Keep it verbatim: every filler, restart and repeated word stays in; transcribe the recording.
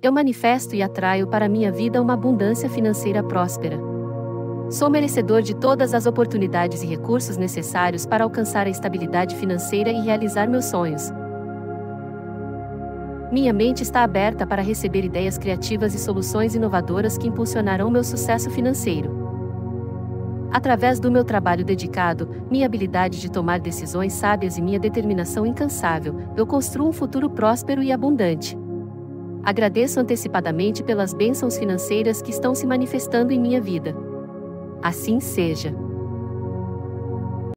Eu manifesto e atraio para minha vida uma abundância financeira próspera. Sou merecedor de todas as oportunidades e recursos necessários para alcançar a estabilidade financeira e realizar meus sonhos. Minha mente está aberta para receber ideias criativas e soluções inovadoras que impulsionarão meu sucesso financeiro. Através do meu trabalho dedicado, minha habilidade de tomar decisões sábias e minha determinação incansável, eu construo um futuro próspero e abundante. Agradeço antecipadamente pelas bênçãos financeiras que estão se manifestando em minha vida. Assim seja.